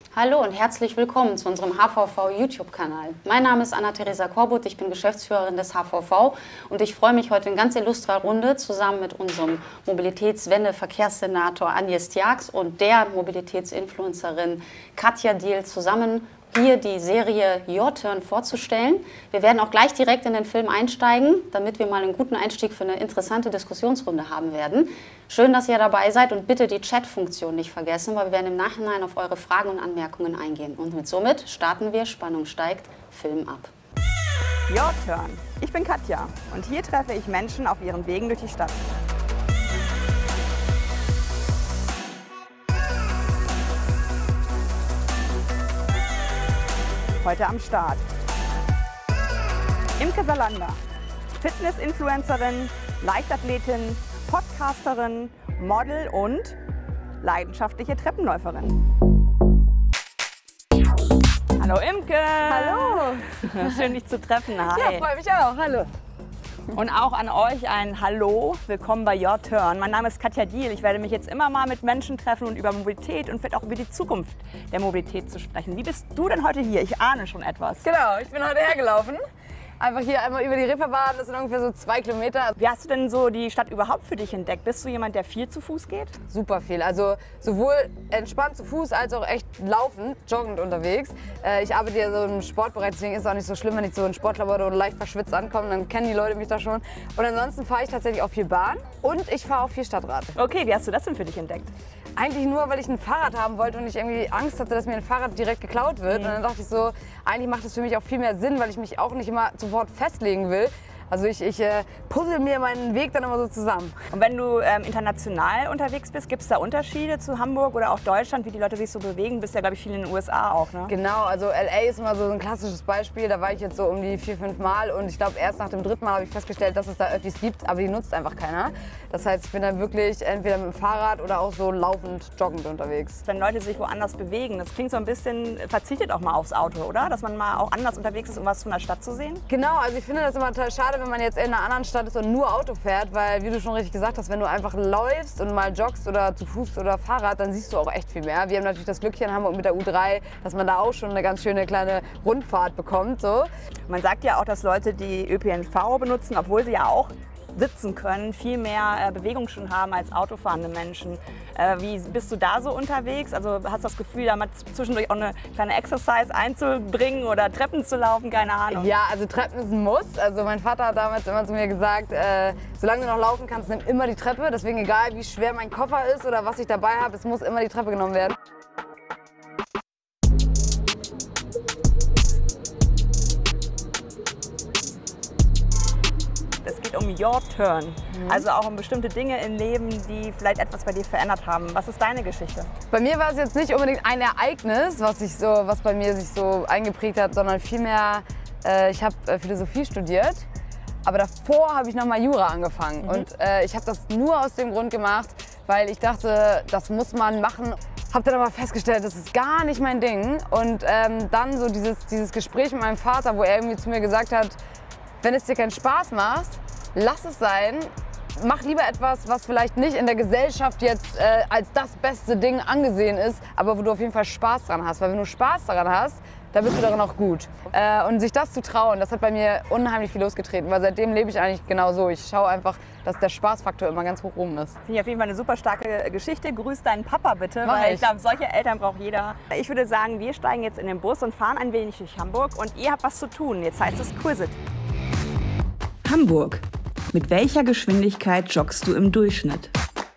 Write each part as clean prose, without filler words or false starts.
Hallo und herzlich willkommen zu unserem HVV YouTube-Kanal. Mein Name ist Anna-Theresa Korbut, ich bin Geschäftsführerin des HVV und ich freue mich heute in ganz illustrer Runde zusammen mit unserem Mobilitätswende-Verkehrssenator Agnes Tjax und der Mobilitätsinfluencerin Katja Diehl zusammen hier die Serie Your Turn vorzustellen. Wir werden auch gleich direkt in den Film einsteigen, damit wir mal einen guten Einstieg für eine interessante Diskussionsrunde haben werden. Schön, dass ihr dabei seid und bitte die Chat-Funktion nicht vergessen, weil wir werden im Nachhinein auf eure Fragen und Anmerkungen eingehen. Und somit starten wir, Spannung steigt, Film ab. Your Turn. Ich bin Katja und hier treffe ich Menschen auf ihren Wegen durch die Stadt. Heute am Start. Imke Salander, Fitness-Influencerin, Leichtathletin, Podcasterin, Model und leidenschaftliche Treppenläuferin. Hallo Imke! Hallo! Schön, dich zu treffen. Hi. Ja, freue mich auch. Hallo! Und auch an euch ein Hallo, willkommen bei Your Turn. Mein Name ist Katja Diehl. Ich werde mich jetzt immer mal mit Menschen treffen und über Mobilität und vielleicht auch über die Zukunft der Mobilität zu sprechen. Wie bist du denn heute hier? Ich ahne schon etwas. Genau, ich bin heute hergelaufen. Einfach hier einmal über die Reeperbahn, das sind ungefähr so 2 Kilometer. Wie hast du denn so die Stadt überhaupt für dich entdeckt? Bist du jemand, der viel zu Fuß geht? Super viel, also sowohl entspannt zu Fuß als auch echt laufend, joggend unterwegs. Ich arbeite ja so im Sportbereich, deswegen ist es auch nicht so schlimm, wenn ich so in Sportklamotten oder leicht verschwitzt ankomme, dann kennen die Leute mich da schon. Und ansonsten fahre ich tatsächlich auch viel Bahn und ich fahre auch viel Stadtrad. Okay, wie hast du das denn für dich entdeckt? Eigentlich nur, weil ich ein Fahrrad haben wollte und ich irgendwie Angst hatte, dass mir ein Fahrrad direkt geklaut wird. Und dann dachte ich so, eigentlich macht es für mich auch viel mehr Sinn, weil ich mich auch nicht immer sofort festlegen will. Also ich puzzle mir meinen Weg dann immer so zusammen. Und wenn du international unterwegs bist, gibt es da Unterschiede zu Hamburg oder auch Deutschland, wie die Leute sich so bewegen? Bist ja, glaube ich, viel in den USA auch, ne? Genau, also LA ist immer so ein klassisches Beispiel. Da war ich jetzt so um die 4, 5 Mal und ich glaube, erst nach dem 3. Mal habe ich festgestellt, dass es da Öffis gibt, aber die nutzt einfach keiner. Das heißt, ich bin dann wirklich entweder mit dem Fahrrad oder auch so laufend, joggend unterwegs. Wenn Leute sich woanders bewegen, das klingt so ein bisschen, verzichtet auch mal aufs Auto, oder? Dass man mal auch anders unterwegs ist, um was von der Stadt zu sehen? Genau, also ich finde das immer total schade, wenn man jetzt in einer anderen Stadt ist und nur Auto fährt, weil, wie du schon richtig gesagt hast, wenn du einfach läufst und mal joggst oder zu Fuß oder Fahrrad, dann siehst du auch echt viel mehr. Wir haben natürlich das Glück hier in Hamburg mit der U3, dass man da auch schon eine ganz schöne kleine Rundfahrt bekommt. So. Man sagt ja auch, dass Leute, die ÖPNV benutzen, obwohl sie ja auch sitzen können, viel mehr Bewegung schon haben als autofahrende Menschen. Wie bist du da so unterwegs? Also hast du das Gefühl, da mal zwischendurch auch eine kleine Exercise einzubringen oder Treppen zu laufen? Keine Ahnung. Ja, also Treppen ist ein Muss. Also mein Vater hat damals immer zu mir gesagt, solange du noch laufen kannst, nimm immer die Treppe. Deswegen egal, wie schwer mein Koffer ist oder was ich dabei habe, es muss immer die Treppe genommen werden. Es geht um Your Turn, also auch um bestimmte Dinge im Leben, die vielleicht etwas bei dir verändert haben. Was ist deine Geschichte? Bei mir war es jetzt nicht unbedingt ein Ereignis, was bei mir sich so eingeprägt hat, sondern vielmehr, ich habe Philosophie studiert, aber davor habe ich nochmal Jura angefangen. Und ich habe das nur aus dem Grund gemacht, weil ich dachte, das muss man machen. Habe dann aber festgestellt, das ist gar nicht mein Ding. Und dann so dieses Gespräch mit meinem Vater, wo er irgendwie zu mir gesagt hat, wenn es dir keinen Spaß macht, lass es sein. Mach lieber etwas, was vielleicht nicht in der Gesellschaft jetzt als das beste Ding angesehen ist, aber wo du auf jeden Fall Spaß dran hast. Weil wenn du Spaß daran hast, dann bist du darin auch gut. Und sich das zu trauen, das hat bei mir unheimlich viel losgetreten, weil seitdem lebe ich eigentlich genau so. Ich schaue einfach, dass der Spaßfaktor immer ganz hoch oben ist. Finde ich auf jeden Fall eine super starke Geschichte. Grüß deinen Papa bitte, Mach weil ich. ich glaube, solche Eltern braucht jeder. Ich würde sagen, wir steigen jetzt in den Bus und fahren ein wenig durch Hamburg und ihr habt was zu tun. Jetzt heißt es Quizit. Hamburg. Mit welcher Geschwindigkeit joggst du im Durchschnitt?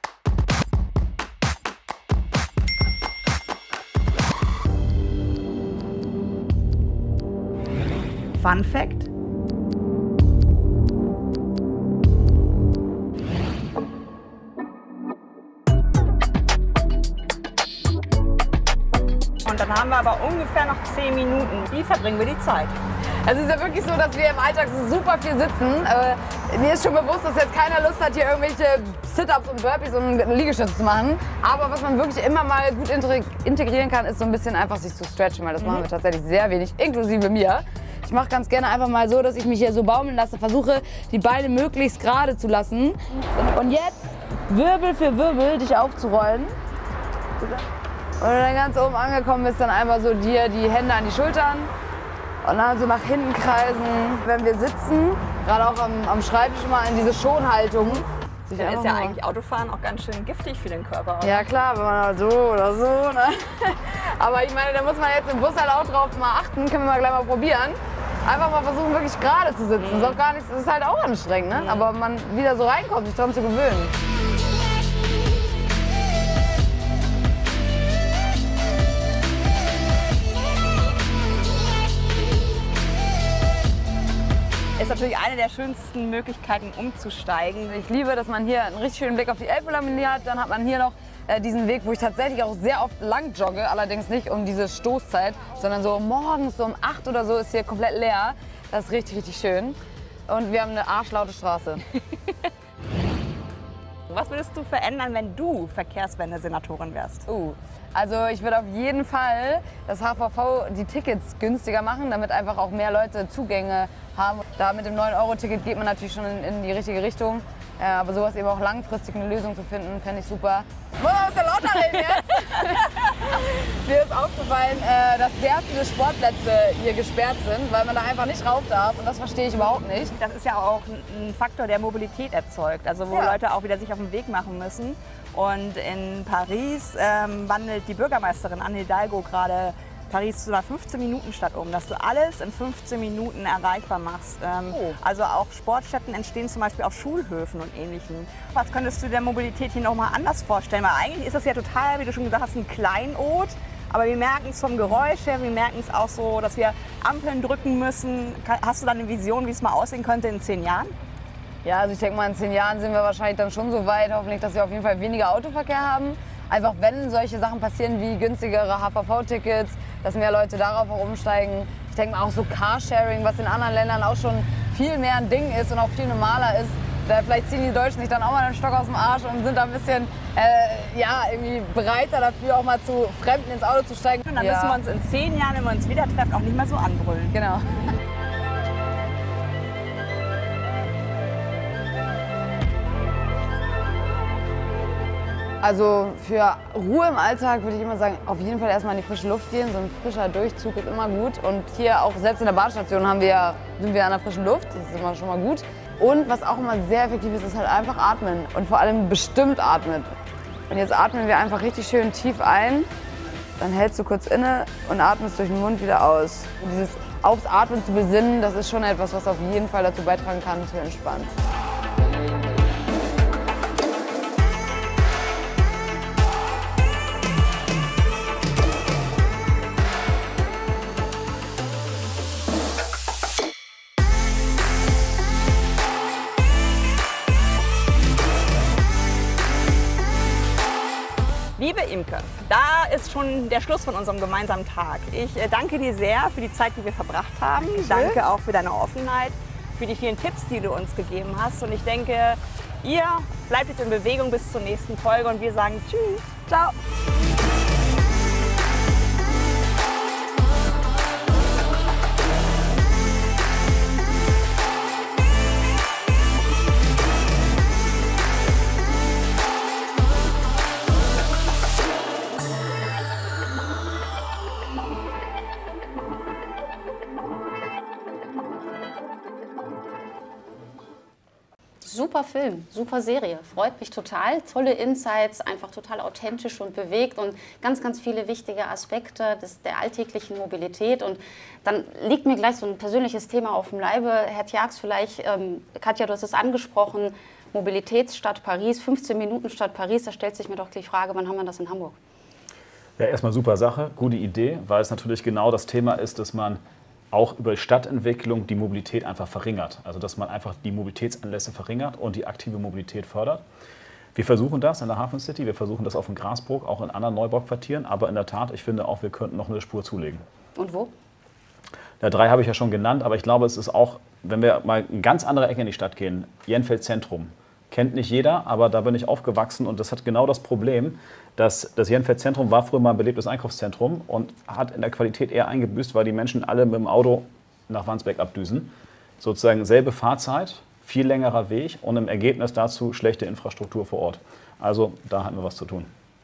Fun Fact: Und dann haben wir aber ungefähr noch 10 Minuten. Wie verbringen wir die Zeit? Also es ist ja wirklich so, dass wir im Alltag so super viel sitzen. Mir ist schon bewusst, dass jetzt keiner Lust hat, hier irgendwelche Sit-Ups und Burpees und Liegestütze zu machen. Aber was man wirklich immer mal gut integrieren kann, ist so ein bisschen einfach sich zu stretchen, weil das machen wir tatsächlich sehr wenig, inklusive mir. Ich mache ganz gerne einfach mal so, dass ich mich hier so baumeln lasse, versuche die Beine möglichst gerade zu lassen. Und jetzt Wirbel für Wirbel dich aufzurollen. Und wenn du dann ganz oben angekommen bist, dann einmal so dir die Hände an die Schultern und dann so nach hinten kreisen. Wenn wir sitzen, gerade auch am Schreibtisch mal in diese Schonhaltung. Dann ist ja eigentlich Autofahren auch ganz schön giftig für den Körper. Oder? Ja klar, wenn man halt so oder so. Ne? Aber ich meine, da muss man jetzt im Bus halt auch drauf mal achten. Können wir mal gleich mal probieren. Einfach mal versuchen, wirklich gerade zu sitzen. Ist auch gar nicht, ist halt auch anstrengend, ne? Aber man wieder so reinkommt, sich daran zu gewöhnen. Ist natürlich eine der schönsten Möglichkeiten umzusteigen. Ich liebe, dass man hier einen richtig schönen Blick auf die Elbphilharmonie hat. Dann hat man hier noch diesen Weg, wo ich tatsächlich auch sehr oft lang jogge. Allerdings nicht um diese Stoßzeit, sondern so morgens so um 8 oder so ist hier komplett leer. Das ist richtig, richtig schön. Und wir haben eine arschlaute Straße. Was würdest du verändern, wenn du Verkehrswende-Senatorin wärst? Also ich würde auf jeden Fall das HVV die Tickets günstiger machen, damit einfach auch mehr Leute Zugänge haben. Da mit dem 9-Euro-Ticket geht man natürlich schon in die richtige Richtung. Aber sowas eben auch langfristig eine Lösung zu finden, fände ich super. Muss man ein bisschen lauter reden jetzt? Mir ist aufgefallen, dass sehr viele Sportplätze hier gesperrt sind, weil man da einfach nicht rauf darf. Und das verstehe ich überhaupt nicht. Das ist ja auch ein Faktor, der Mobilität erzeugt, also wo Leute auch wieder sich auf den Weg machen müssen. Und in Paris wandelt die Bürgermeisterin Anne Hidalgo gerade Paris zu einer 15-Minuten-Stadt um, dass du alles in 15 Minuten erreichbar machst. Also auch Sportstätten entstehen zum Beispiel auf Schulhöfen und Ähnlichem. Was könntest du der Mobilität hier nochmal anders vorstellen? Weil eigentlich ist das ja total, wie du schon gesagt hast, ein Kleinod. Aber wir merken es vom Geräusch her, wir merken es auch so, dass wir Ampeln drücken müssen. Hast du da eine Vision, wie es mal aussehen könnte in 10 Jahren? Ja, also ich denke mal, in 10 Jahren sind wir wahrscheinlich dann schon so weit, hoffentlich, dass wir auf jeden Fall weniger Autoverkehr haben. Einfach wenn solche Sachen passieren wie günstigere HVV-Tickets, dass mehr Leute darauf auch umsteigen. Ich denke mal auch so Carsharing, was in anderen Ländern auch schon viel mehr ein Ding ist und auch viel normaler ist. Vielleicht ziehen die Deutschen sich dann auch mal den Stock aus dem Arsch und sind da ein bisschen irgendwie bereiter dafür, auch mal zu Fremden ins Auto zu steigen. Und dann müssen wir uns in 10 Jahren, wenn wir uns wieder treffen, auch nicht mehr so anbrüllen. Genau. Also für Ruhe im Alltag würde ich immer sagen, auf jeden Fall erstmal in die frische Luft gehen. So ein frischer Durchzug ist immer gut. Und hier auch selbst in der Bahnstation sind wir an der frischen Luft. Das ist immer schon mal gut. Und was auch immer sehr effektiv ist, ist halt einfach atmen. Und vor allem bestimmt atmen. Und jetzt atmen wir einfach richtig schön tief ein. Dann hältst du kurz inne und atmest durch den Mund wieder aus. Und dieses aufs Atmen zu besinnen, das ist schon etwas, was auf jeden Fall dazu beitragen kann, zu entspannen. Liebe Imke, da ist schon der Schluss von unserem gemeinsamen Tag. Ich danke dir sehr für die Zeit, die wir verbracht haben. Danke auch für deine Offenheit, für die vielen Tipps, die du uns gegeben hast. Und ich denke, ihr bleibt jetzt in Bewegung bis zur nächsten Folge und wir sagen Tschüss. Ciao. Super Film, super Serie, freut mich total. Tolle Insights, einfach total authentisch und bewegt und ganz, ganz viele wichtige Aspekte der alltäglichen Mobilität. Und dann liegt mir gleich so ein persönliches Thema auf dem Leibe. Herr Tjax, vielleicht, Katja, du hast es angesprochen, Mobilitätsstadt Paris, 15 Minuten Stadt Paris, da stellt sich mir doch die Frage, wann haben wir das in Hamburg? Ja, erstmal super Sache, gute Idee, weil es natürlich genau das Thema ist, dass man auch über Stadtentwicklung die Mobilität einfach verringert. Also dass man einfach die Mobilitätsanlässe verringert und die aktive Mobilität fördert. Wir versuchen das in der Hafen City, wir versuchen das auf dem Grasbrook, auch in anderen Neubauquartieren. Aber in der Tat, ich finde auch, wir könnten noch eine Spur zulegen. Und wo? Ja, 3 habe ich ja schon genannt, aber ich glaube, es ist auch, wenn wir mal in ganz andere Ecke in die Stadt gehen, Jenfeld Zentrum. Kennt nicht jeder, aber da bin ich aufgewachsen und das hat genau das Problem, dass das Jenfeld Zentrum war früher mal ein belebtes Einkaufszentrum und hat in der Qualität eher eingebüßt, weil die Menschen alle mit dem Auto nach Wandsbek abdüsen. Sozusagen selbe Fahrzeit, viel längerer Weg und im Ergebnis dazu schlechte Infrastruktur vor Ort. Also da hatten wir was zu tun.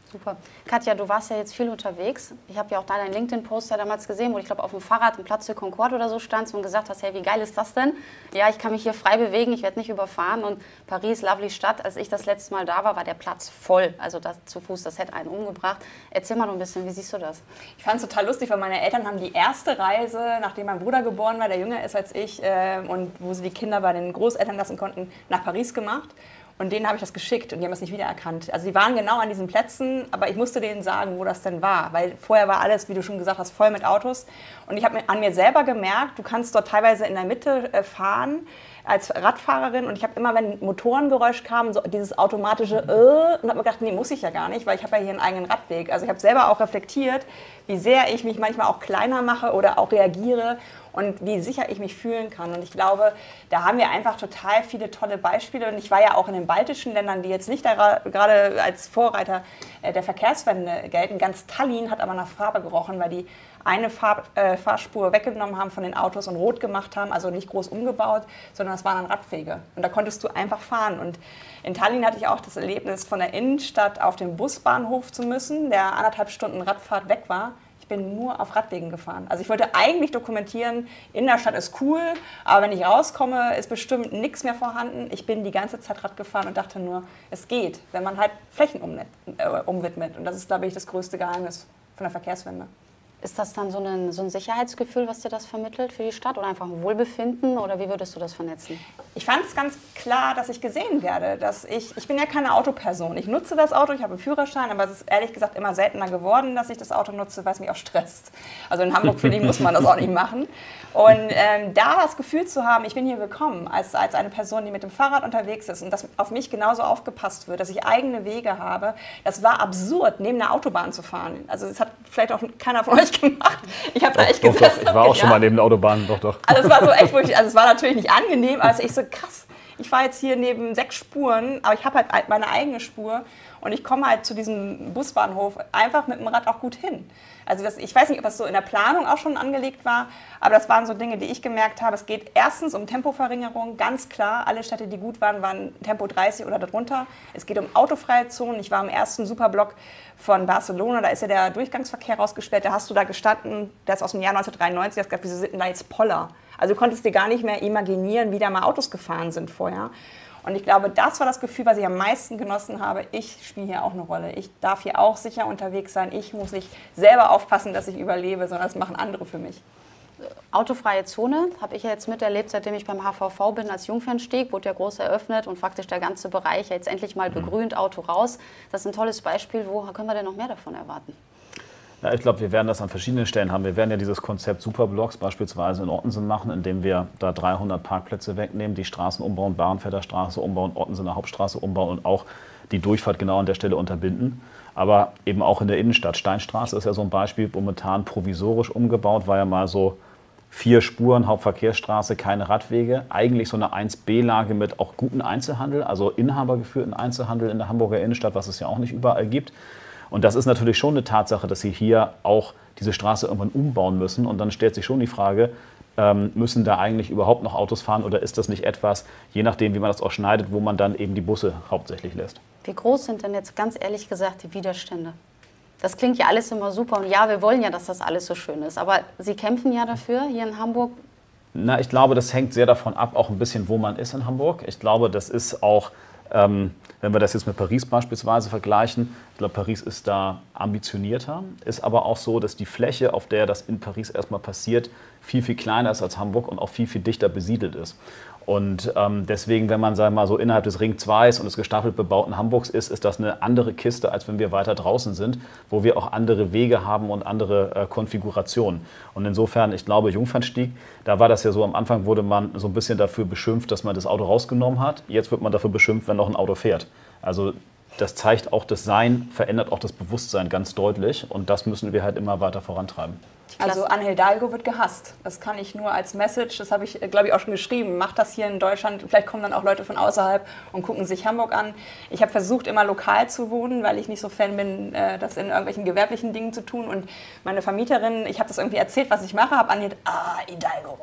Super. Katja, du warst ja jetzt viel unterwegs. Ich habe ja auch deinen LinkedIn-Poster damals gesehen, wo ich glaube auf dem Fahrrad im Platz de Concorde oder so standst und gesagt hast, hey, wie geil ist das denn? Ja, ich kann mich hier frei bewegen, ich werde nicht überfahren und Paris, lovely Stadt. Als ich das letzte Mal da war, war der Platz voll. Also das, zu Fuß, das hätte einen umgebracht. Erzähl mal noch ein bisschen, wie siehst du das? Ich fand es total lustig, weil meine Eltern haben die erste Reise, nachdem mein Bruder geboren war, der jünger ist als ich, und wo sie die Kinder bei den Großeltern lassen konnten, nach Paris gemacht. Und denen habe ich das geschickt und die haben es nicht wiedererkannt. Also die waren genau an diesen Plätzen, aber ich musste denen sagen, wo das denn war. Weil vorher war alles, wie du schon gesagt hast, voll mit Autos. Und ich habe an mir selber gemerkt, du kannst dort teilweise in der Mitte fahren als Radfahrerin. Und ich habe immer, wenn ein Motorengeräusch kam, so dieses automatische und habe mir gedacht, nee, muss ich ja gar nicht, weil ich habe ja hier einen eigenen Radweg. Also ich habe selber auch reflektiert, wie sehr ich mich manchmal auch kleiner mache oder auch reagiere. Und wie sicher ich mich fühlen kann. Und ich glaube, da haben wir einfach total viele tolle Beispiele. Und ich war ja auch in den baltischen Ländern, die jetzt nicht gerade als Vorreiter der Verkehrswende gelten. Ganz Tallinn hat aber nach Farbe gerochen, weil die eine Fahrspur weggenommen haben von den Autos und rot gemacht haben, also nicht groß umgebaut, sondern es waren dann Radwege. Und da konntest du einfach fahren. Und in Tallinn hatte ich auch das Erlebnis, von der Innenstadt auf den Busbahnhof zu müssen, der 1,5 Stunden Radfahrt weg war. Ich bin nur auf Radwegen gefahren. Also ich wollte eigentlich dokumentieren, in der Stadt ist cool, aber wenn ich rauskomme, ist bestimmt nichts mehr vorhanden. Ich bin die ganze Zeit Rad gefahren und dachte nur, es geht, wenn man halt Flächen umwidmet. Und das ist, glaube ich, das größte Geheimnis von der Verkehrswende. Ist das dann so ein Sicherheitsgefühl, was dir das vermittelt für die Stadt oder einfach ein Wohlbefinden oder wie würdest du das vernetzen? Ich fand es ganz klar, dass ich gesehen werde. Dass ich bin ja keine Autoperson. Ich nutze das Auto, ich habe einen Führerschein, aber es ist ehrlich gesagt immer seltener geworden, dass ich das Auto nutze, weil es mich auch stresst. Also in Hamburg, finde ich, muss man das auch nicht machen. Und da das Gefühl zu haben, ich bin hier willkommen als eine Person, die mit dem Fahrrad unterwegs ist und dass auf mich genauso aufgepasst wird, dass ich eigene Wege habe, das war absurd, neben der Autobahn zu fahren. Also das hat vielleicht auch keiner von euch gemacht. Ich habe da echt gesessen. Doch, ich war auch schon mal neben der Autobahn, doch. Also es war so echt, also es war natürlich nicht angenehm, aber ich so krass, ich fahre jetzt hier neben 6 Spuren, aber ich habe halt meine eigene Spur und ich komme halt zu diesem Busbahnhof einfach mit dem Rad auch gut hin. Also ich weiß nicht, ob das so in der Planung auch schon angelegt war, aber das waren so Dinge, die ich gemerkt habe. Es geht erstens um Tempoverringerung, ganz klar. Alle Städte, die gut waren Tempo 30 oder darunter. Es geht um autofreie Zonen. Ich war im ersten Superblock von Barcelona, da ist ja der Durchgangsverkehr rausgesperrt. Da hast du da gestanden, der ist aus dem Jahr 1993, hast gesagt, wieso sind denn da jetzt Poller? Also du konntest dir gar nicht mehr imaginieren, wie da mal Autos gefahren sind vorher. Und ich glaube, das war das Gefühl, was ich am meisten genossen habe. Ich spiele hier auch eine Rolle. Ich darf hier auch sicher unterwegs sein. Ich muss nicht selber aufpassen, dass ich überlebe, sondern das machen andere für mich. Autofreie Zone habe ich ja jetzt miterlebt, seitdem ich beim HVV bin als Jungfernstieg, wurde ja groß eröffnet und faktisch der ganze Bereich jetzt endlich mal begrünt, Auto raus. Das ist ein tolles Beispiel. Wo können wir denn noch mehr davon erwarten? Ja, ich glaube, wir werden das an verschiedenen Stellen haben. Wir werden ja dieses Konzept Superblocks beispielsweise in Ottensen machen, indem wir da 300 Parkplätze wegnehmen, die Straßen umbauen, Bahrenfelder Straße umbauen, Ottensener Hauptstraße umbauen und auch die Durchfahrt genau an der Stelle unterbinden. Aber eben auch in der Innenstadt. Steinstraße ist ja so ein Beispiel, momentan provisorisch umgebaut, war ja mal so 4 Spuren, Hauptverkehrsstraße, keine Radwege. Eigentlich so eine 1B-Lage mit auch guten Einzelhandel, also inhabergeführten Einzelhandel in der Hamburger Innenstadt, was es ja auch nicht überall gibt. Und das ist natürlich schon eine Tatsache, dass sie hier auch diese Straße irgendwann umbauen müssen. Und dann stellt sich schon die Frage, müssen da eigentlich überhaupt noch Autos fahren oder ist das nicht etwas, je nachdem, wie man das auch schneidet, wo man dann eben die Busse hauptsächlich lässt? Wie groß sind denn jetzt ganz ehrlich gesagt die Widerstände? Das klingt ja alles immer super und ja, wir wollen ja, dass das alles so schön ist. Aber Sie kämpfen ja dafür hier in Hamburg. Na, ich glaube, das hängt sehr davon ab, auch ein bisschen, wo man ist in Hamburg. Ich glaube, das ist auch, wenn wir das jetzt mit Paris beispielsweise vergleichen, ich glaube, Paris ist da ambitionierter, ist aber auch so, dass die Fläche, auf der das in Paris erstmal passiert, viel, viel kleiner ist als Hamburg und auch viel, viel dichter besiedelt ist. Und deswegen, wenn man, sagen wir mal, so innerhalb des Ring 2 und des gestaffelt bebauten Hamburgs ist das eine andere Kiste, als wenn wir weiter draußen sind, wo wir auch andere Wege haben und andere Konfigurationen. Und insofern, ich glaube, Jungfernstieg, da war das ja so, am Anfang wurde man so ein bisschen dafür beschimpft, dass man das Auto rausgenommen hat. Jetzt wird man dafür beschimpft, wenn noch ein Auto fährt. Also das zeigt auch das Sein, verändert auch das Bewusstsein ganz deutlich. Und das müssen wir halt immer weiter vorantreiben. Also Anne Hidalgo wird gehasst. Das kann ich nur als Message, das habe ich, glaube ich, auch schon geschrieben. Macht das hier in Deutschland, vielleicht kommen dann auch Leute von außerhalb und gucken sich Hamburg an. Ich habe versucht, immer lokal zu wohnen, weil ich nicht so Fan bin, das in irgendwelchen gewerblichen Dingen zu tun. Und meine Vermieterin, ich habe das irgendwie erzählt, was ich mache, habe Anne Hidalgo.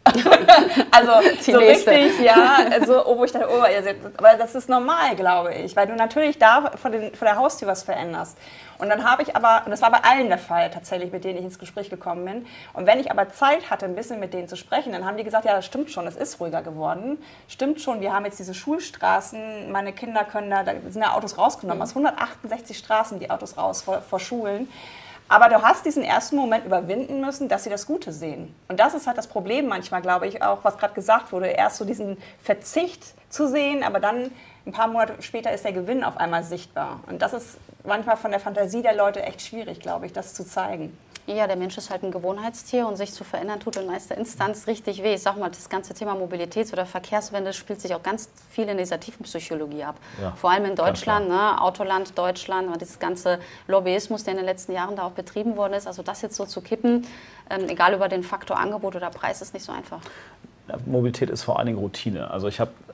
Also Die so nächste. richtig, ja, also, wo ich dachte, aber das ist normal, glaube ich, weil du natürlich da vor der Haustür was veränderst. Und dann habe ich aber, und das war bei allen der Fall tatsächlich, mit denen ich ins Gespräch gekommen bin, und wenn ich aber Zeit hatte, ein bisschen mit denen zu sprechen, dann haben die gesagt, ja, das stimmt schon, es ist ruhiger geworden, stimmt schon, wir haben jetzt diese Schulstraßen, meine Kinder können da sind ja Autos rausgenommen, aus 168 Straßen die Autos raus vor Schulen. Aber du hast diesen ersten Moment überwinden müssen, dass sie das Gute sehen. Und das ist halt das Problem manchmal, glaube ich, auch, was gerade gesagt wurde. Erst so diesen Verzicht zu sehen, aber dann ein paar Monate später ist der Gewinn auf einmal sichtbar. Und das ist manchmal von der Fantasie der Leute echt schwierig, glaube ich, das zu zeigen. Ja, der Mensch ist halt ein Gewohnheitstier und sich zu verändern tut in erster Instanz richtig weh. Ich sag mal, das ganze Thema Mobilitäts- oder Verkehrswende spielt sich auch ganz viel in dieser Tiefenpsychologie ab. Ja, vor allem in Deutschland, ne, Autoland Deutschland, und dieses ganze Lobbyismus, der in den letzten Jahren da auch betrieben worden ist. Also das jetzt so zu kippen, egal über den Faktor Angebot oder Preis, ist nicht so einfach. Mobilität ist vor allen Dingen Routine. Also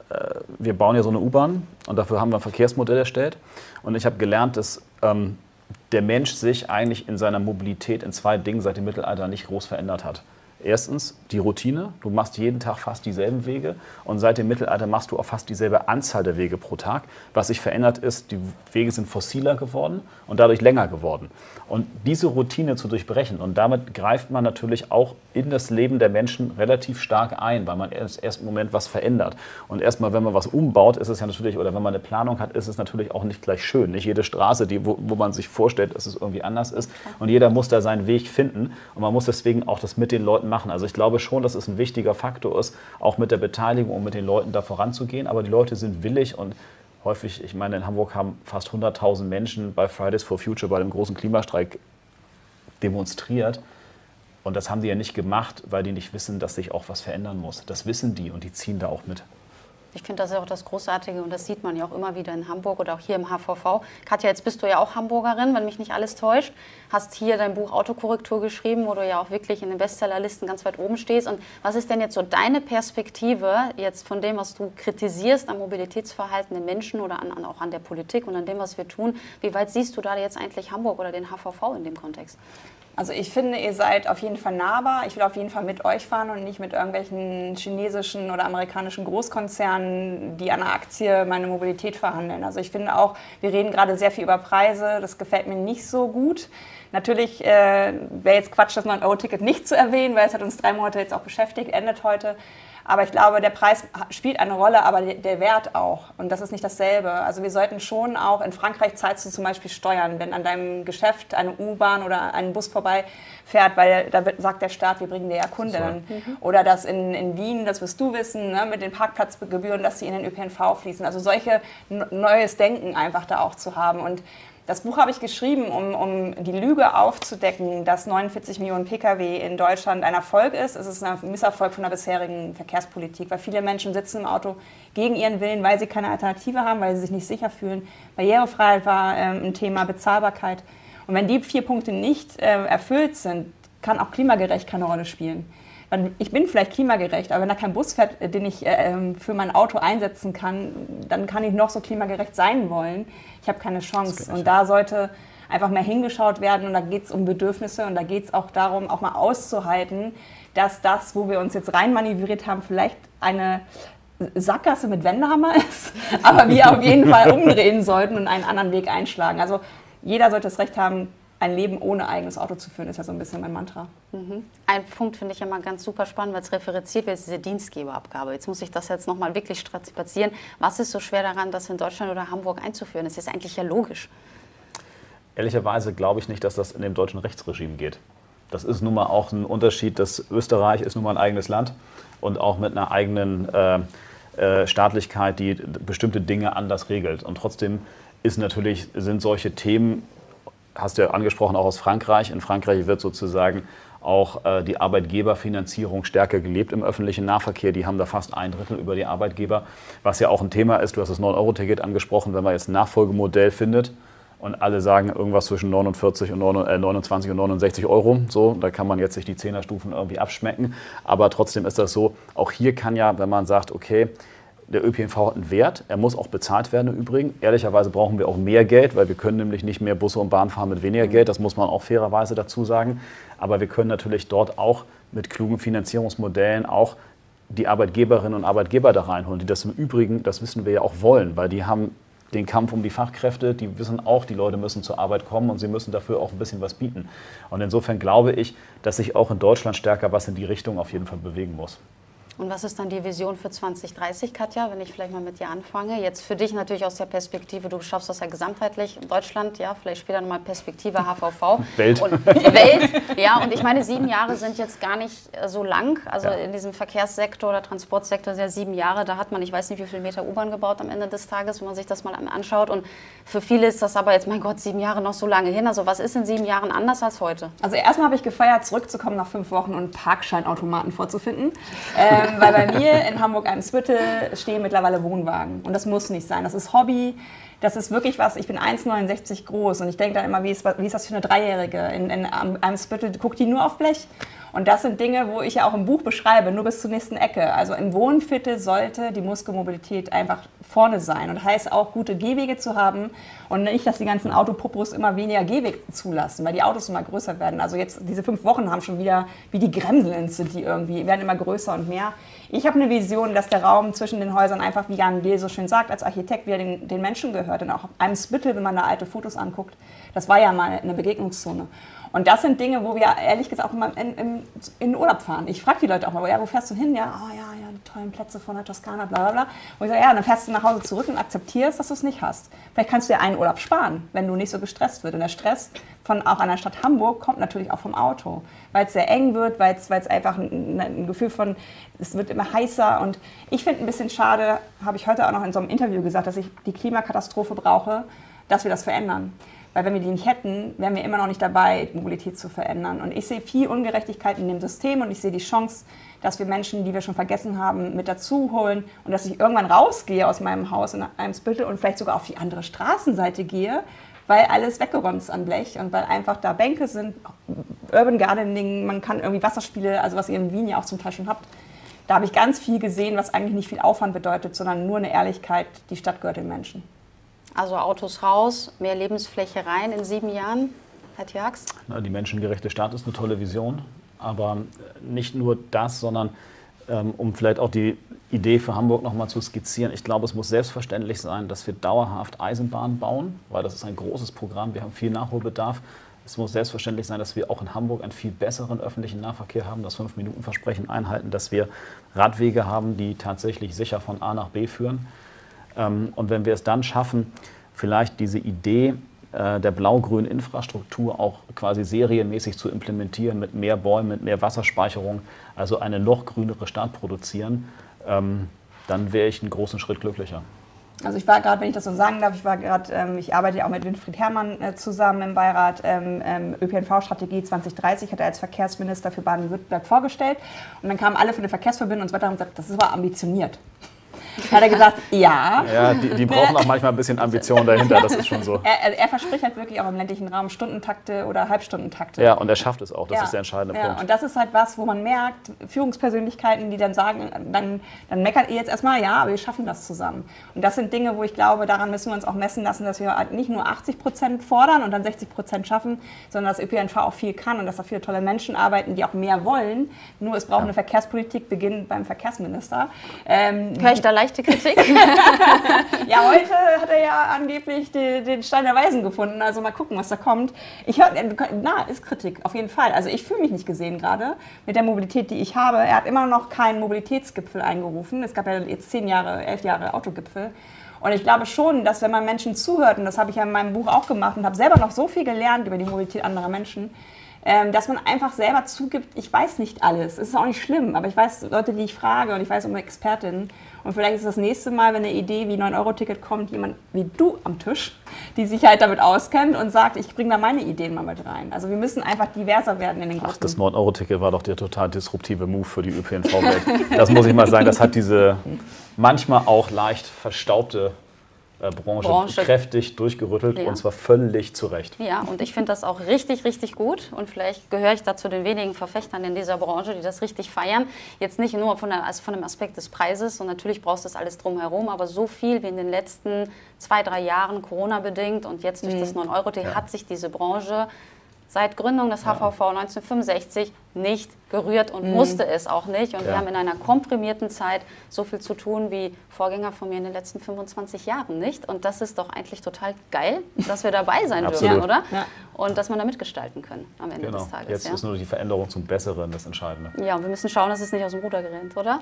wir bauen ja so eine U-Bahn und dafür haben wir ein Verkehrsmodell erstellt. Und ich habe gelernt, dass der Mensch sich eigentlich in seiner Mobilität in zwei Dingen seit dem Mittelalter nicht groß verändert hat. Erstens die Routine. Du machst jeden Tag fast dieselben Wege und seit dem Mittelalter machst du auch fast dieselbe Anzahl der Wege pro Tag. Was sich verändert ist, die Wege sind fossiler geworden und dadurch länger geworden. Und diese Routine zu durchbrechen, und damit greift man natürlich auch in das Leben der Menschen relativ stark ein, weil man erst im Moment was verändert. Und erstmal, wenn man was umbaut, ist es ja natürlich, oder wenn man eine Planung hat, ist es natürlich auch nicht gleich schön. Nicht jede Straße, wo man sich vorstellt, dass es irgendwie anders ist. Und jeder muss da seinen Weg finden. Und man muss deswegen auch das mit den Leuten machen. Also ich glaube schon, dass es ein wichtiger Faktor ist, auch mit der Beteiligung und mit den Leuten da voranzugehen. Aber die Leute sind willig und häufig, ich meine, in Hamburg haben fast 100.000 Menschen bei Fridays for Future, bei dem großen Klimastreik demonstriert. Und das haben die ja nicht gemacht, weil die nicht wissen, dass sich auch was verändern muss. Das wissen die und die ziehen da auch mit. Ich finde, das ist auch das Großartige und das sieht man ja auch immer wieder in Hamburg oder auch hier im HVV. Katja, jetzt bist du ja auch Hamburgerin, wenn mich nicht alles täuscht. Hast hier dein Buch Autokorrektur geschrieben, wo du ja auch wirklich in den Bestsellerlisten ganz weit oben stehst. Und was ist denn jetzt so deine Perspektive jetzt von dem, was du kritisierst am Mobilitätsverhalten der Menschen oder auch an der Politik und an dem, was wir tun? Wie weit siehst du da jetzt eigentlich Hamburg oder den HVV in dem Kontext? Also ich finde, ihr seid auf jeden Fall nahbar. Ich will auf jeden Fall mit euch fahren und nicht mit irgendwelchen chinesischen oder amerikanischen Großkonzernen, die an einer Aktie meine Mobilität verhandeln. Also ich finde auch, wir reden gerade sehr viel über Preise. Das gefällt mir nicht so gut. Natürlich wäre jetzt Quatsch, das 9-Euro-Ticket nicht zu erwähnen, weil es hat uns 3 Monate jetzt auch beschäftigt, endet heute. Aber ich glaube, der Preis spielt eine Rolle, aber der Wert auch. Und das ist nicht dasselbe. Also wir sollten schon auch, in Frankreich zahlst du zum Beispiel Steuern, wenn an deinem Geschäft eine U-Bahn oder ein Bus vorbeifährt, weil da sagt der Staat, wir bringen dir ja Kunden. Oder dass in Wien, das wirst du wissen, ne, mit den Parkplatzgebühren, dass sie in den ÖPNV fließen. Also solche neues Denken einfach da auch zu haben. Und das Buch habe ich geschrieben, um die Lüge aufzudecken, dass 49 Millionen Pkw in Deutschland ein Erfolg ist. Es ist ein Misserfolg von der bisherigen Verkehrspolitik, weil viele Menschen sitzen im Auto gegen ihren Willen, weil sie keine Alternative haben, weil sie sich nicht sicher fühlen. Barrierefreiheit war ein Thema, Bezahlbarkeit. Und wenn die 4 Punkte nicht erfüllt sind, kann auch klimagerecht keine Rolle spielen. Ich bin vielleicht klimagerecht, aber wenn da kein Bus fährt, den ich für mein Auto einsetzen kann, dann kann ich noch so klimagerecht sein wollen. Ich habe keine Chance. Und da sollte einfach mehr hingeschaut werden. Und da geht es um Bedürfnisse und da geht es auch darum, auch mal auszuhalten, dass das, wo wir uns jetzt reinmanövriert haben, vielleicht eine Sackgasse mit Wendehammer ist, aber wir auf jeden Fall umdrehen sollten und einen anderen Weg einschlagen. Also jeder sollte das Recht haben, ein Leben ohne eigenes Auto zu führen, ist ja so ein bisschen mein Mantra. Ein Punkt finde ich immer ganz super spannend, weil es referenziert wird, ist diese Dienstgeberabgabe. Jetzt muss ich das jetzt nochmal wirklich strapazieren. Was ist so schwer daran, das in Deutschland oder Hamburg einzuführen? Das ist eigentlich ja logisch. Ehrlicherweise glaube ich nicht, dass das in dem deutschen Rechtsregime geht. Das ist nun mal auch ein Unterschied, dass Österreich ist nun mal ein eigenes Land und auch mit einer eigenen Staatlichkeit, die bestimmte Dinge anders regelt. Und trotzdem sind solche Themen, hast du ja angesprochen, auch aus Frankreich. In Frankreich wird sozusagen auch die Arbeitgeberfinanzierung stärker gelebt im öffentlichen Nahverkehr. Die haben da fast 1/3 über die Arbeitgeber, was ja auch ein Thema ist. Du hast das 9-Euro-Ticket angesprochen, wenn man jetzt ein Nachfolgemodell findet und alle sagen irgendwas zwischen 29 und 69 Euro. So, da kann man jetzt sich die 10er-Stufen irgendwie abschmecken. Aber trotzdem ist das so, auch hier kann ja, wenn man sagt, okay, der ÖPNV hat einen Wert, er muss auch bezahlt werden im Übrigen. Ehrlicherweise brauchen wir auch mehr Geld, weil wir können nämlich nicht mehr Busse und Bahn fahren mit weniger Geld, das muss man auch fairerweise dazu sagen. Aber wir können natürlich dort auch mit klugen Finanzierungsmodellen auch die Arbeitgeberinnen und Arbeitgeber da reinholen, die das im Übrigen, das wissen wir ja auch wollen, weil die haben den Kampf um die Fachkräfte, die wissen auch, die Leute müssen zur Arbeit kommen und sie müssen dafür auch ein bisschen was bieten. Und insofern glaube ich, dass sich auch in Deutschland stärker was in die Richtung auf jeden Fall bewegen muss. Und was ist dann die Vision für 2030, Katja, wenn ich vielleicht mal mit dir anfange? Jetzt für dich natürlich aus der Perspektive, du schaffst das ja gesamtheitlich in Deutschland, ja, vielleicht später nochmal Perspektive HVV. Welt. Und Welt, ja, und ich meine, 7 Jahre sind jetzt gar nicht so lang. Also in diesem Verkehrssektor oder Transportsektor sind ja 7 Jahre, da hat man, ich weiß nicht, wie viel Meter U-Bahn gebaut am Ende des Tages, wenn man sich das mal anschaut. Und für viele ist das aber jetzt, mein Gott, 7 Jahre noch so lange hin. Also was ist in 7 Jahren anders als heute? Also erstmal habe ich gefeiert, zurückzukommen nach 5 Wochen und Parkscheinautomaten vorzufinden. Weil bei mir in Hamburg-Eimsbüttel stehen mittlerweile Wohnwagen. Und das muss nicht sein. Das ist Hobby. Das ist wirklich was. Ich bin 1,69 groß und ich denke dann immer, wie ist das für eine Dreijährige? In Eimsbüttel guckt die nur auf Blech. Und das sind Dinge, wo ich ja auch im Buch beschreibe, nur bis zur nächsten Ecke. Also im Wohnviertel sollte die Muskelmobilität einfach vorne sein. Und heißt auch, gute Gehwege zu haben und nicht, dass die ganzen Autopopos immer weniger Gehweg zulassen, weil die Autos immer größer werden. Also jetzt diese 5 Wochen haben schon wieder, wie die Gremlins sind die irgendwie, werden immer größer und mehr. Ich habe eine Vision, dass der Raum zwischen den Häusern einfach, wie Jan Gehl so schön sagt, als Architekt wieder den Menschen gehört. Und auch Eimsbüttel, wenn man da alte Fotos anguckt, das war ja mal eine Begegnungszone. Und das sind Dinge, wo wir ehrlich gesagt auch immer in den Urlaub fahren. Ich frage die Leute auch mal, ja, wo fährst du hin? Ja, oh ja, die tollen Plätze von der Toskana, bla bla bla. Und ich sage, ja, dann fährst du nach Hause zurück und akzeptierst, dass du es nicht hast. Vielleicht kannst du dir einen Urlaub sparen, wenn du nicht so gestresst wirst. Und der Stress von auch einer Stadt Hamburg kommt natürlich auch vom Auto. Weil es sehr eng wird, weil es einfach ein Gefühl von, es wird immer heißer. Und ich finde ein bisschen schade, habe ich heute auch noch in so einem Interview gesagt, dass ich die Klimakatastrophe brauche, dass wir das verändern. Weil wenn wir die nicht hätten, wären wir immer noch nicht dabei, Mobilität zu verändern. Und ich sehe viel Ungerechtigkeit in dem System und ich sehe die Chance, dass wir Menschen, die wir schon vergessen haben, mit dazu holen und dass ich irgendwann rausgehe aus meinem Haus in Eimsbüttel und vielleicht sogar auf die andere Straßenseite gehe, weil alles weggeräumt ist an Blech und weil einfach da Bänke sind, Urban Gardening, man kann irgendwie Wasserspiele, also was ihr in Wien ja auch zum Teil schon habt. Da habe ich ganz viel gesehen, was eigentlich nicht viel Aufwand bedeutet, sondern nur eine Ehrlichkeit, die Stadt gehört den Menschen. Also Autos raus, mehr Lebensfläche rein in 7 Jahren, Herr Tjax? Die menschengerechte Stadt ist eine tolle Vision, aber nicht nur das, sondern um vielleicht auch die Idee für Hamburg noch mal zu skizzieren. Ich glaube, es muss selbstverständlich sein, dass wir dauerhaft Eisenbahn bauen, weil das ist ein großes Programm, wir haben viel Nachholbedarf. Es muss selbstverständlich sein, dass wir auch in Hamburg einen viel besseren öffentlichen Nahverkehr haben, das 5-Minuten-Versprechen einhalten, dass wir Radwege haben, die tatsächlich sicher von A nach B führen. Und wenn wir es dann schaffen, vielleicht diese Idee der blau-grünen Infrastruktur auch quasi serienmäßig zu implementieren, mit mehr Bäumen, mit mehr Wasserspeicherung, also eine noch grünere Stadt produzieren, dann wäre ich einen großen Schritt glücklicher. Also ich war gerade, wenn ich das so sagen darf, ich arbeite ja auch mit Winfried Herrmann zusammen im Beirat, ÖPNV-Strategie 2030 hat er als Verkehrsminister für Baden-Württemberg vorgestellt und dann kamen alle von den Verkehrsverbünden und so weiter und gesagt, das ist aber ambitioniert. Hat er gesagt, ja. Ja, die brauchen auch manchmal ein bisschen Ambition dahinter, das ist schon so. Er verspricht halt wirklich auch im ländlichen Raum Stundentakte oder Halbstundentakte. Ja, und er schafft es auch, das ist der entscheidende Punkt. Und das ist halt was, wo man merkt, Führungspersönlichkeiten, die dann sagen, dann meckert ihr jetzt erstmal, ja, aber wir schaffen das zusammen. Und das sind Dinge, wo ich glaube, daran müssen wir uns auch messen lassen, dass wir halt nicht nur 80% fordern und dann 60% schaffen, sondern dass ÖPNV auch viel kann und dass da viele tolle Menschen arbeiten, die auch mehr wollen. Nur es braucht eine Verkehrspolitik, beginnend beim Verkehrsminister. Höre ich da leichte Kritik? Ja, heute hat er ja angeblich den Stein der Weisen gefunden. Also mal gucken, was da kommt. Ich höre, ist Kritik, auf jeden Fall. Also ich fühle mich nicht gesehen gerade mit der Mobilität, die ich habe. Er hat immer noch keinen Mobilitätsgipfel eingerufen. Es gab ja jetzt 11 Jahre Autogipfel. Und ich glaube schon, dass wenn man Menschen zuhört, und das habe ich ja in meinem Buch auch gemacht und habe selber noch so viel gelernt über die Mobilität anderer Menschen, dass man einfach selber zugibt, ich weiß nicht alles. Es ist auch nicht schlimm, aber ich weiß Leute, die ich frage und ich weiß um Expertinnen. Und vielleicht ist das nächste Mal, wenn eine Idee wie 9-Euro-Ticket kommt, jemand wie du am Tisch, die sich halt damit auskennt und sagt, ich bringe da meine Ideen mal mit rein. Also wir müssen einfach diverser werden in den Gruppen. Ach, das 9-Euro-Ticket war doch der total disruptive Move für die ÖPNV-Welt. Das muss ich mal sagen, das hat diese manchmal auch leicht verstaubte Branche kräftig durchgerüttelt, ja. Und zwar völlig zu Recht. Ja, und ich finde das auch richtig, richtig gut und vielleicht gehöre ich da zu den wenigen Verfechtern in dieser Branche, die das richtig feiern. Jetzt nicht nur von dem Aspekt des Preises und natürlich brauchst du das alles drumherum, aber so viel wie in den letzten 2-3 Jahren Corona-bedingt und jetzt durch das 9-Euro-Ticket hat sich diese Branche seit Gründung des HVV 1965 nicht gerührt und musste es auch nicht. Und wir haben in einer komprimierten Zeit so viel zu tun wie Vorgänger von mir in den letzten 25 Jahren nicht. Und das ist doch eigentlich total geil, dass wir dabei sein dürfen, oder? Ja. Und dass wir da mitgestalten können am Ende des Tages. Jetzt ist nur die Veränderung zum Besseren das Entscheidende. Ja, und wir müssen schauen, dass es nicht aus dem Ruder gerät, oder?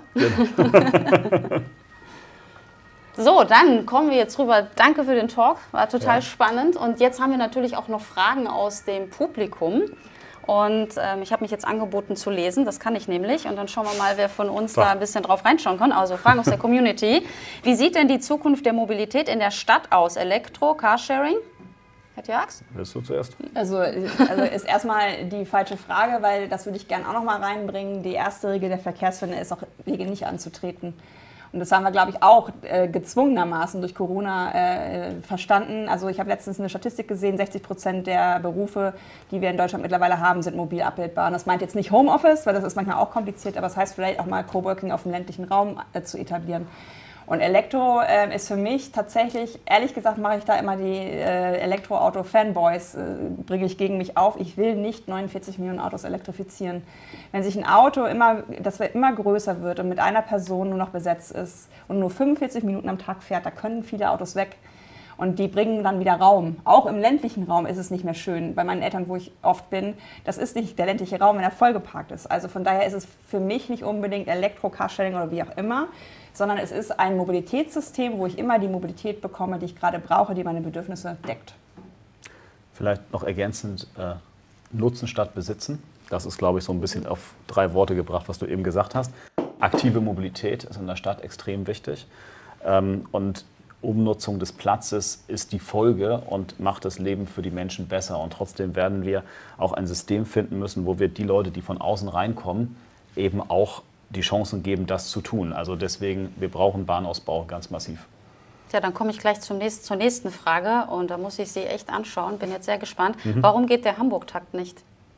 So, dann kommen wir jetzt rüber. Danke für den Talk, war total spannend. Und jetzt haben wir natürlich auch noch Fragen aus dem Publikum. Und ich habe mich jetzt angeboten zu lesen, das kann ich nämlich. Und dann schauen wir mal, wer von uns da ein bisschen drauf reinschauen kann. Also Fragen aus der Community. Wie sieht denn die Zukunft der Mobilität in der Stadt aus? Elektro, Carsharing? Herr Tjax? Willst du zuerst? Also ist erstmal die falsche Frage, weil das würde ich gerne auch noch mal reinbringen. Die erste Regel der Verkehrswende ist auch, Wege nicht anzutreten. Und das haben wir, glaube ich, auch gezwungenermaßen durch Corona verstanden. Also ich habe letztens eine Statistik gesehen, 60% der Berufe, die wir in Deutschland mittlerweile haben, sind mobil abbildbar. Und das meint jetzt nicht Homeoffice, weil das ist manchmal auch kompliziert, aber das heißt vielleicht auch mal Coworking auf dem ländlichen Raum zu etablieren. Und Elektro ist für mich tatsächlich, ehrlich gesagt mache ich da immer die Elektroauto-Fanboys, bringe ich gegen mich auf. Ich will nicht 49 Millionen Autos elektrifizieren. Wenn sich ein Auto immer größer wird und mit einer Person nur noch besetzt ist und nur 45 Minuten am Tag fährt, da können viele Autos weg. Und die bringen dann wieder Raum. Auch im ländlichen Raum ist es nicht mehr schön. Bei meinen Eltern, wo ich oft bin, das ist nicht der ländliche Raum, wenn er vollgeparkt ist. Also von daher ist es für mich nicht unbedingt Elektro-Carsharing oder wie auch immer, sondern es ist ein Mobilitätssystem, wo ich immer die Mobilität bekomme, die ich gerade brauche, die meine Bedürfnisse deckt. Vielleicht noch ergänzend, Nutzen statt Besitzen. Das ist, glaube ich, so ein bisschen auf 3 Worte gebracht, was du eben gesagt hast. Aktive Mobilität ist in der Stadt extrem wichtig. Und Umnutzung des Platzes ist die Folge und macht das Leben für die Menschen besser. Und trotzdem werden wir auch ein System finden müssen, wo wir die Leute, die von außen reinkommen, eben auch die Chancen geben, das zu tun. Also deswegen, wir brauchen Bahnausbau ganz massiv. Ja, dann komme ich gleich zur nächsten Frage und da muss ich Sie echt anschauen. Bin jetzt sehr gespannt. Warum geht der Hamburg-Takt nicht?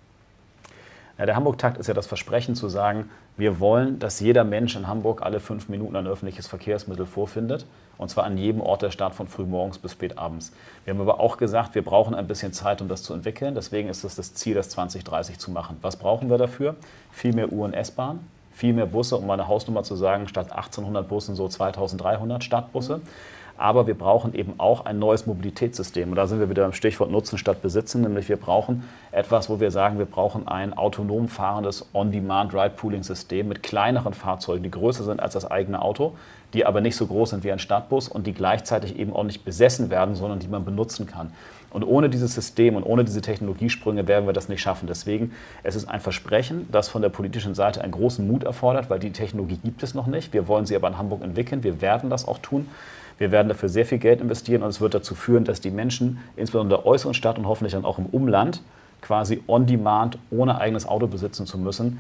Ja, der Hamburg-Takt ist ja das Versprechen zu sagen, wir wollen, dass jeder Mensch in Hamburg alle 5 Minuten ein öffentliches Verkehrsmittel vorfindet. Und zwar an jedem Ort der Stadt von frühmorgens bis spät abends. Wir haben aber auch gesagt, wir brauchen ein bisschen Zeit, um das zu entwickeln. Deswegen ist es das Ziel, das 2030 zu machen. Was brauchen wir dafür? Viel mehr U- und S-Bahn, viel mehr Busse, um mal eine Hausnummer zu sagen, statt 1800 Bussen so 2300 Stadtbusse. Aber wir brauchen eben auch ein neues Mobilitätssystem. Und da sind wir wieder beim Stichwort Nutzen statt Besitzen. Nämlich wir brauchen etwas, wo wir sagen, wir brauchen ein autonom fahrendes On-Demand-Ride-Pooling-System mit kleineren Fahrzeugen, die größer sind als das eigene Auto, die aber nicht so groß sind wie ein Stadtbus und die gleichzeitig eben auch nicht besessen werden, sondern die man benutzen kann. Und ohne dieses System und ohne diese Technologiesprünge werden wir das nicht schaffen. Deswegen, es ist ein Versprechen, das von der politischen Seite einen großen Mut erfordert, weil die Technologie gibt es noch nicht. Wir wollen sie aber in Hamburg entwickeln. Wir werden das auch tun. Wir werden dafür sehr viel Geld investieren und es wird dazu führen, dass die Menschen, insbesondere in der äußeren Stadt und hoffentlich dann auch im Umland, quasi on demand, ohne eigenes Auto besitzen zu müssen,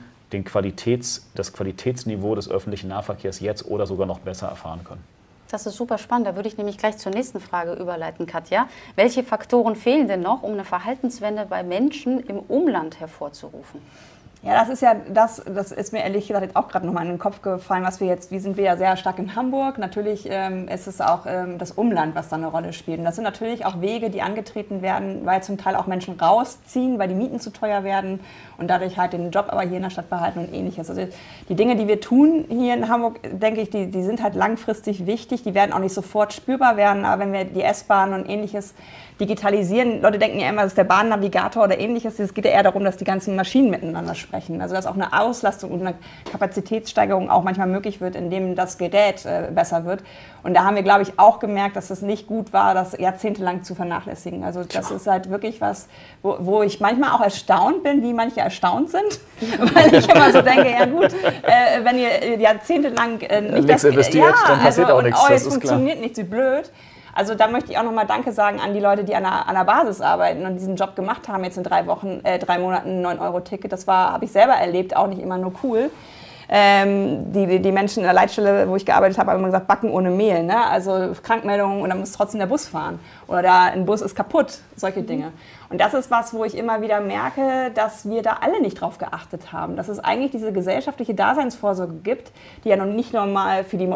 das Qualitätsniveau des öffentlichen Nahverkehrs jetzt oder sogar noch besser erfahren können. Das ist super spannend. Da würde ich nämlich gleich zur nächsten Frage überleiten, Katja. Welche Faktoren fehlen denn noch, um eine Verhaltenswende bei Menschen im Umland hervorzurufen? Ja, das ist mir ehrlich gesagt jetzt auch gerade nochmal in den Kopf gefallen, wie sind wir ja sehr stark in Hamburg. Natürlich ist es auch das Umland, was da eine Rolle spielt. Und das sind natürlich auch Wege, die angetreten werden, weil zum Teil auch Menschen rausziehen, weil die Mieten zu teuer werden und dadurch halt den Job aber hier in der Stadt behalten und ähnliches. Also die Dinge, die wir tun hier in Hamburg, denke ich, die sind halt langfristig wichtig. Die werden auch nicht sofort spürbar werden, aber wenn wir die S-Bahn und ähnliches digitalisieren, Leute denken ja immer, das ist der Bahnnavigator oder ähnliches. Es geht ja eher darum, dass die ganzen Maschinen miteinander sprechen. Also dass auch eine Auslastung und eine Kapazitätssteigerung auch manchmal möglich wird, indem das Gerät besser wird. Und da haben wir, glaube ich, auch gemerkt, dass es nicht gut war, das jahrzehntelang zu vernachlässigen. Also das ist halt wirklich was, wo ich manchmal auch erstaunt bin, wie manche erstaunt sind. Weil ich immer so denke, ja gut, wenn ihr jahrzehntelang nicht nichts investiert, dann passiert auch nichts. Es funktioniert nicht, so blöd. Also da möchte ich auch nochmal Danke sagen an die Leute, die an der Basis arbeiten und diesen Job gemacht haben, jetzt in 3 Monaten 9-Euro-Ticket. Das habe ich selber erlebt, auch nicht immer nur cool. Die Menschen in der Leitstelle, wo ich gearbeitet habe, haben immer gesagt, backen ohne Mehl. Ne? Also Krankmeldungen und dann muss trotzdem der Bus fahren. Oder ein Bus ist kaputt, solche Dinge. Und das ist was, wo ich immer wieder merke, dass wir da alle nicht drauf geachtet haben. Dass es eigentlich diese gesellschaftliche Daseinsvorsorge gibt, die ja noch nicht normal für die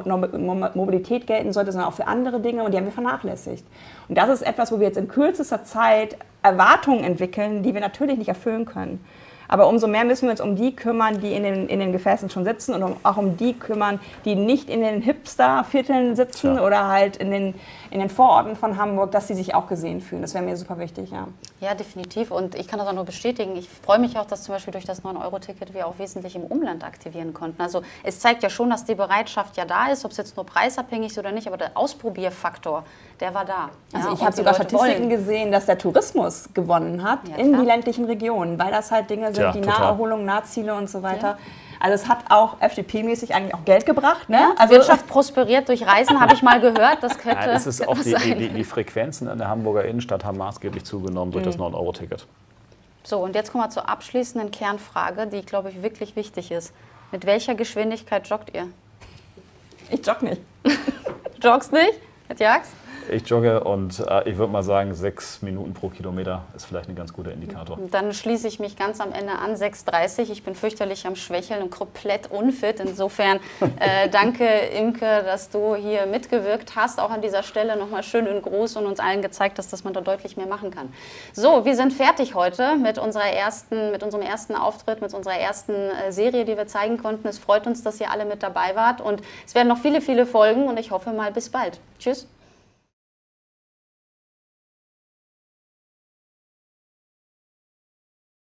Mobilität gelten sollte, sondern auch für andere Dinge und die haben wir vernachlässigt. Und das ist etwas, wo wir jetzt in kürzester Zeit Erwartungen entwickeln, die wir natürlich nicht erfüllen können. Aber umso mehr müssen wir uns um die kümmern, die in den Gefäßen schon sitzen und auch um die kümmern, die nicht in den Hipster-Vierteln sitzen oder halt in den Vororten von Hamburg, dass sie sich auch gesehen fühlen. Das wäre mir super wichtig, ja. Ja, definitiv. Und ich kann das auch nur bestätigen. Ich freue mich auch, dass zum Beispiel durch das 9-Euro-Ticket wir auch wesentlich im Umland aktivieren konnten. Also es zeigt ja schon, dass die Bereitschaft ja da ist, ob es jetzt nur preisabhängig ist oder nicht, aber der Ausprobierfaktor, der war da. Also ja, ich habe sogar Statistiken gesehen, dass der Tourismus gewonnen hat in die ländlichen Regionen, weil das halt Dinge sind, die Naherholung, Nahziele und so weiter. Ja. Also es hat auch FDP-mäßig eigentlich auch Geld gebracht. Ne? Ja, also Wirtschaft prosperiert durch Reisen, habe ich mal gehört. Das könnte es ist auch die Frequenzen in der Hamburger Innenstadt haben maßgeblich zugenommen durch das 9-Euro-Ticket. So, und jetzt kommen wir zur abschließenden Kernfrage, die, glaube ich, wirklich wichtig ist. Mit welcher Geschwindigkeit joggt ihr? Ich jogge nicht. Joggst nicht? Mit Jax? Ich jogge und ich würde mal sagen, 6 Minuten pro Kilometer ist vielleicht ein ganz guter Indikator. Dann schließe ich mich ganz am Ende an, 6,30. Ich bin fürchterlich am Schwächeln und komplett unfit. Insofern danke, Imke, dass du hier mitgewirkt hast. Auch an dieser Stelle nochmal schön und groß und uns allen gezeigt hast, dass man da deutlich mehr machen kann. So, wir sind fertig heute mit unserem ersten Auftritt, mit unserer ersten Serie, die wir zeigen konnten. Es freut uns, dass ihr alle mit dabei wart. Und es werden noch viele, viele Folgen und ich hoffe mal bis bald. Tschüss.